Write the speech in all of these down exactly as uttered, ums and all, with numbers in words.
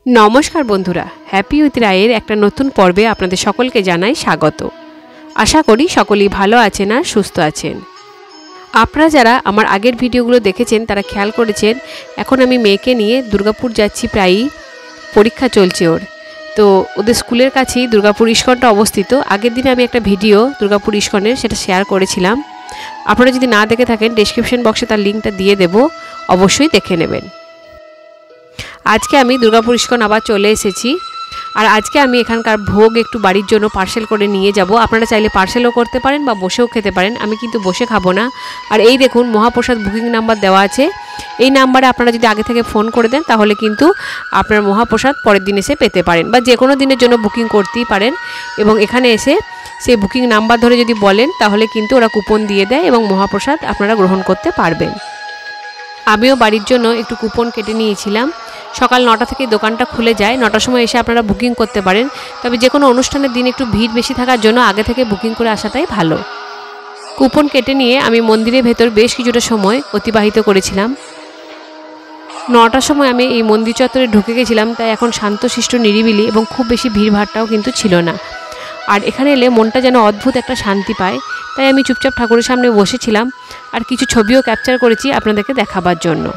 नमस्कार बंधुरा happy with रायेर एक नतून पर्वे आपनादेर सकलके जानाई स्वागत। आशा करी सकलेई भालो आछेन आर सुस्थ आछेन। आपनारा जारा आमार आगेर भिडियोगुलो देखेछेन तारा खेयाल करेछेन एखन आमि मेयेके निये दुर्गापुर जाच्छि। प्रायई परीक्षा चलछे ओर, तो ओदेर स्कुलेर काछेई दुर्गापुर इस्कनटा अवस्थित। आगेर दिने आमि एकटा भिडियो दुर्गापुर इस्कनेर सेटा शेयार करेछिलाम। आपनारा जोदि ना देखे थाकेन डेसक्रिपशन बक्से तार लिंकटा दिये देब, अवश्यई देखे नेबेन। आज के आमी दुर्गापुर इस्कन आबार चले एसेछि और आज के आमी एखानकार भोग एकटू बाड़ीर जोन्नो पार्सेल करे निये जाबो। आपनारा चाइले पार्सेलও करते पारेन बा बसेও खेते पारेन। आमी किन्तु बसे खाबो ना। और এই দেখুন মহাপ্রসাদ বুকিং নাম্বার দেওয়া আছে। এই নাম্বারে আপনারা যদি আগে থেকে ফোন করে দেন তাহলে কিন্তু আপনার মহাপ্রসাদ পরের দিন এসে পেতে পারেন বা যে কোনো দিনের জন্য বুকিং করতেই পারেন। এবং এখানে এসে সেই বুকিং নাম্বার ধরে যদি বলেন তাহলে কিন্তু ওরা কুপন দিয়ে দেয় এবং মহাপ্রসাদ আপনারা গ্রহণ করতে পারবেন। আমিও বাড়ির জন্য একটু কুপন কেটে নিয়েছিলাম। সকাল নটা থেকে দোকানটা খুলে যায়, নটার সময় এসে আপনারা বুকিং করতে পারেন। তবে যে কোনো অনুষ্ঠানের দিন একটু ভিড় বেশি থাকার জন্য আগে থেকে বুকিং করে আসাটাই ভালো। কুপন কেটে নিয়ে আমি মন্দিরের ভেতর বেশ কিছুটা সময় অতিবাহিত করেছিলাম। নটার সময় আমি এই মন্দির চত্বরে ঢুকে গেছিলাম, তাই এখন শান্তশিষ্ট নিরিবিলি এবং খুব বেশি ভিড়ভাড়টাও কিন্তু ছিল না। আর এখানে এলে মনটা যেন অদ্ভুত একটা শান্তি পায়। তাই আমি চুপচাপ ঠাকুরের সামনে বসেছিলাম আর কিছু ছবিও ক্যাপচার করেছি আপনাদেরকে দেখাবার জন্য।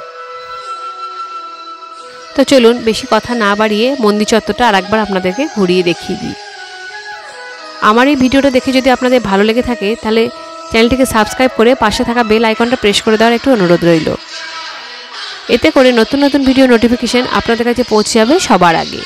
তো চলুন বেশি কথা না বাড়িয়ে মন্দির চত্বরটা আরেকবার আপনাদেরকে ঘুরিয়ে দেখিয়ে দিই। আমার এই ভিডিওটা দেখে যদি আপনাদের ভালো লেগে থাকে তাহলে চ্যানেলটিকে সাবস্ক্রাইব করে পাশে থাকা বেল আইকনটা প্রেস করে দেওয়ার একটু অনুরোধ রইল। এতে করে নতুন নতুন ভিডিও নোটিফিকেশন আপনাদের কাছে পৌঁছে যাবে সবার আগে।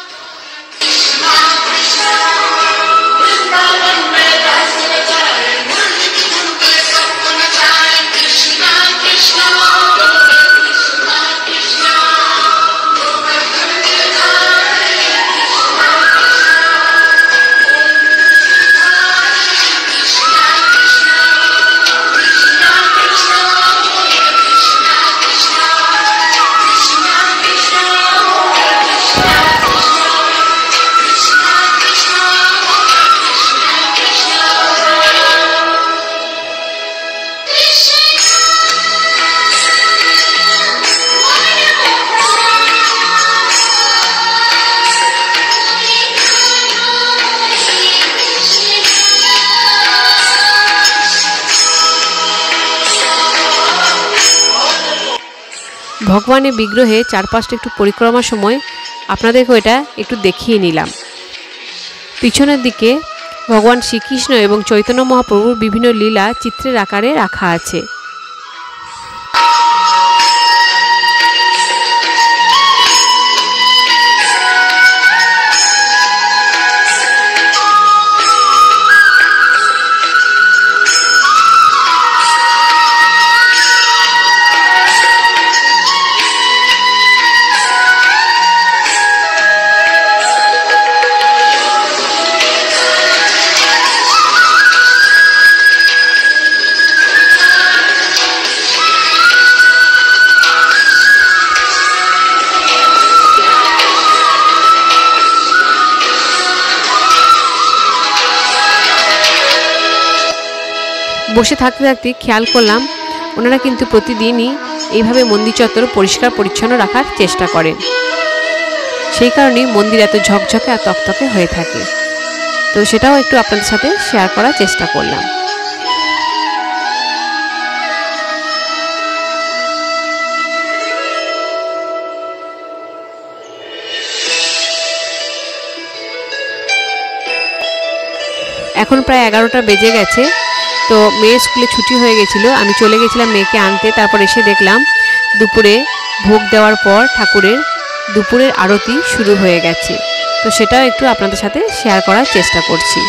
ভগবানের বিগ্রহে চারপাশটা একটু পরিক্রমার সময় আপনাদেরকে এটা একটু দেখিয়ে নিলাম। পিছনের দিকে ভগবান শ্রীকৃষ্ণ এবং চৈতন্য মহাপ্রভুর বিভিন্ন লীলা চিত্রের আকারে রাখা আছে। বসে থাকতে থাকতে খেয়াল করলাম ওনারা কিন্তু প্রতিদিনই এইভাবে মন্দির চত্বর পরিষ্কার পরিচ্ছন্ন রাখার চেষ্টা করেন। সেই কারণেই মন্দির এত ঝকঝকে আর তকতকে হয়ে থাকে। তো সেটাও একটু আপনাদের সাথে শেয়ার করার চেষ্টা করলাম। এখন প্রায় এগারোটা বেজে গেছে। তো মেয়ের স্কুলে ছুটি হয়ে গেছিল, আমি চলে গেছিলাম মেয়েকে আনতে। তারপর এসে দেখলাম দুপুরে ভোগ দেওয়ার পর ঠাকুরের দুপুরের আরতি শুরু হয়ে গেছে। তো সেটাও একটু আপনাদের সাথে শেয়ার করার চেষ্টা করছি।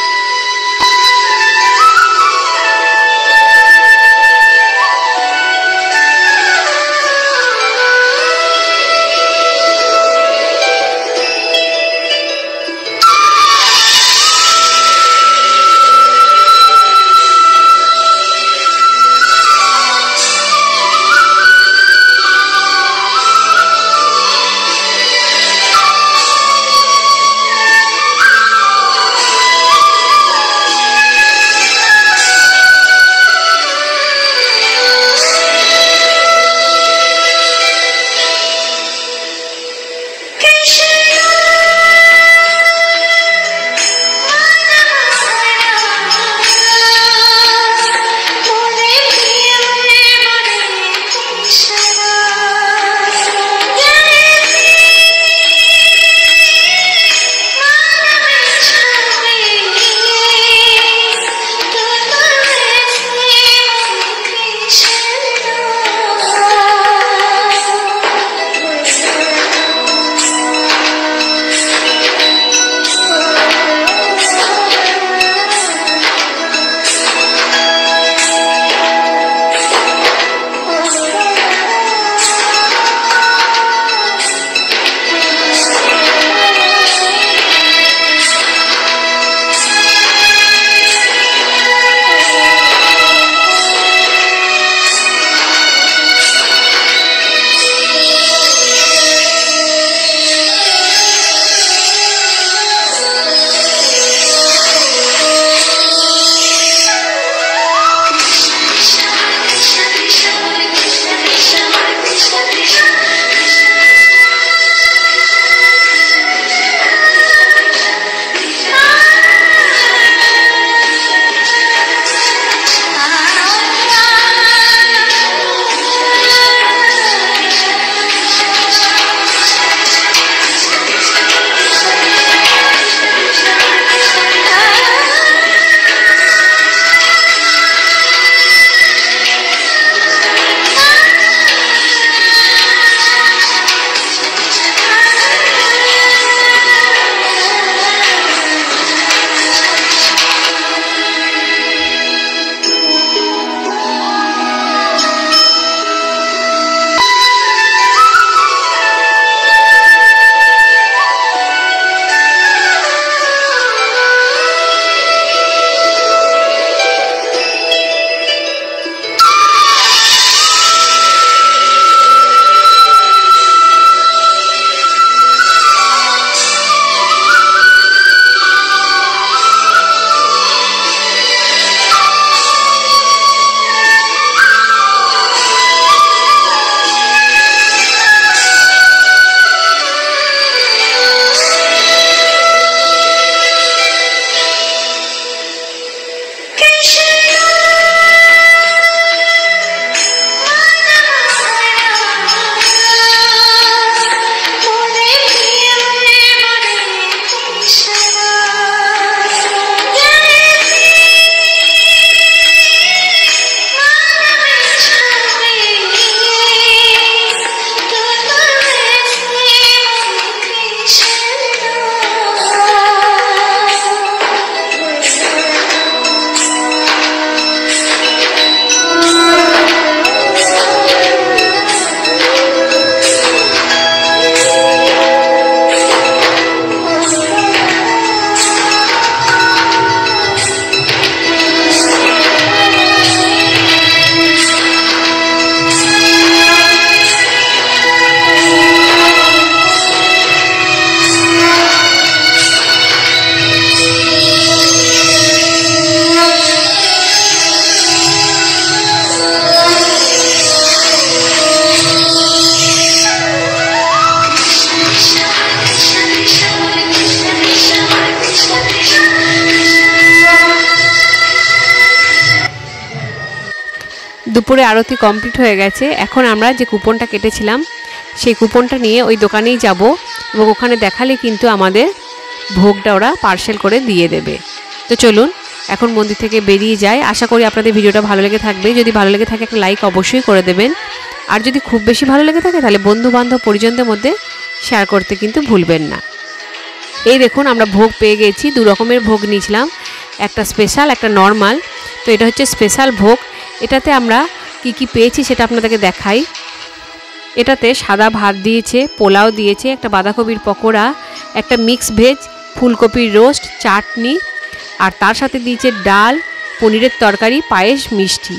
দুপুরে আরতি কমপ্লিট হয়ে গেছে। এখন আমরা যে কুপনটা কেটেছিলাম সেই কুপনটা নিয়ে ওই দোকানেই যাব এবং ওখানে দেখালে কিন্তু আমাদের ভোগটা ওরা পার্সেল করে দিয়ে দেবে। তো চলুন এখন মন্দির থেকে বেরিয়ে যাই। আশা করি আপনাদের ভিডিওটা ভালো লেগে থাকবে। যদি ভালো লেগে থাকে একটা লাইক অবশ্যই করে দেবেন, আর যদি খুব বেশি ভালো লেগে থাকে তাহলে বন্ধু বান্ধব পরিজনদের মধ্যে শেয়ার করতে কিন্তু ভুলবেন না। এই দেখুন আমরা ভোগ পেয়ে গেছি। দু রকমের ভোগ নিয়েছিলাম, একটা স্পেশাল একটা নর্মাল। তো এটা হচ্ছে স্পেশাল ভোগ। এটাতে আমরা কি কি পেয়েছি সেটা আপনাদেরকে দেখাই। এটাতে সাদা ভাত দিয়েছে, পোলাও দিয়েছে, একটা বাঁধাকপির পকোড়া, একটা মিক্স ভেজ, ফুলকপির রোস্ট, চাটনি, আর তার সাথে দিয়েছে ডাল, পনিরের তরকারি, পায়েস, মিষ্টি।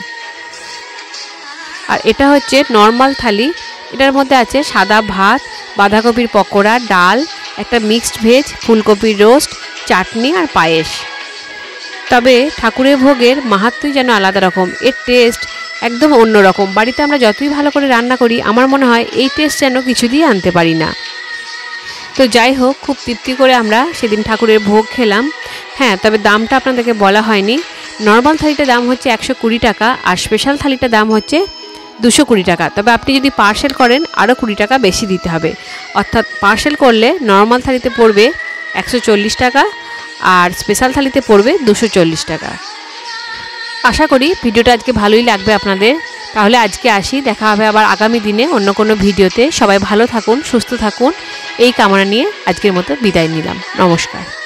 আর এটা হচ্ছে নর্মাল থালি। এটার মধ্যে আছে সাদা ভাত, বাঁধাকপির পকোড়া, ডাল, একটা মিক্সড ভেজ, ফুলকপির রোস্ট, চাটনি আর পায়েস। তবে ঠাকুরের ভোগের মাহাত্ম্যই যেন আলাদা রকম, এর টেস্ট একদম অন্য রকম। বাড়িতে আমরা যতই ভালো করে রান্না করি আমার মনে হয় এই টেস্ট যেন কিছু দিয়ে আনতে পারি না। তো যাই হোক, খুব তৃপ্তি করে আমরা সেদিন ঠাকুরের ভোগ খেলাম। হ্যাঁ, তবে দামটা আপনাদেরকে বলা হয়নি। নর্মাল থালিটার দাম হচ্ছে একশো কুড়ি টাকা আর স্পেশাল থালিটার দাম হচ্ছে দুশো কুড়ি টাকা। তবে আপনি যদি পার্সেল করেন আরও কুড়ি টাকা বেশি দিতে হবে। অর্থাৎ পার্সেল করলে নর্মাল থালিতে পড়বে একশো চল্লিশ টাকা আর স্পেশাল থালিতে পড়বে দুশো চল্লিশ টাকা। আশা করি ভিডিওটা আজকে ভালোই লাগবে আপনাদের। তাহলে আজকে আসি, দেখা হবে আবার আগামী দিনে অন্য কোনো ভিডিওতে। সবাই ভালো থাকুন, সুস্থ থাকুন, এই কামনা নিয়ে আজকের মতো বিদায় নিলাম। নমস্কার।